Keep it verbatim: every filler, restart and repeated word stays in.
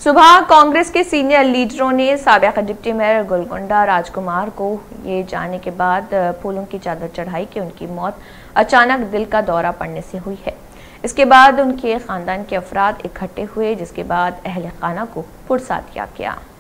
सुबह कांग्रेस के सीनियर लीडरों ने साबिक़ डिप्टी मेयर गोलकुंडा राजकुमार को ये जानने के बाद फूलों की चादर चढ़ाई कि उनकी मौत अचानक दिल का दौरा पड़ने से हुई है। इसके बाद उनके खानदान के अफराद इकट्ठे हुए, जिसके बाद अहले खाना को पुरसा दिया गया।